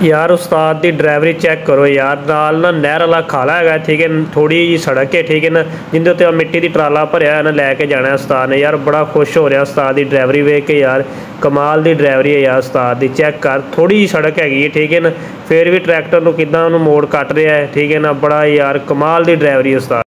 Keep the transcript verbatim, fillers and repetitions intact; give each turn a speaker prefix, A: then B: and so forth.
A: यार उस्ताद की ड्राइवरी चैक करो यार, नाल ना नहर वाला खाला है, ठीक है, थोड़ी जी सड़क है, ठीक है ना, जिंदे उत्ते मिट्टी की ट्राला भरया है ना, लैके जाना उस्ताद ने। यार बड़ा खुश हो रहा उस्ताद की ड्राइवरी वेख के यार, कमाल की ड्राइवरी है यार उस्ताद की। चैक कर, थोड़ी जी सड़क हैगी, ठीक है ना, फिर भी ट्रैक्टर नूं किदां उहनूं मोड़ कट रहा है, ठीक है ना, बड़ा यार कमाल की ड्राइवरी उस्ताद।